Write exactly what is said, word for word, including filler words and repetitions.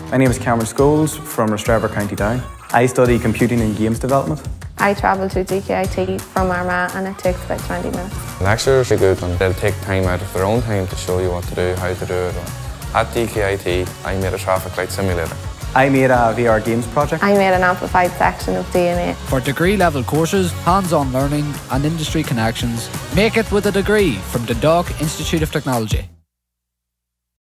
My name is Cameron Scholes from Rostrevor, County Down. I study computing and games development. I travel to D K I T from Armagh and it takes about twenty minutes. Lecturers are good and they'll take time out of their own time to show you what to do, how to do it. At D K I T, I made a traffic light simulator. I made a V R games project. I made an amplified section of D N A. For degree-level courses, hands-on learning and industry connections, make it with a degree from Dundalk Institute of Technology.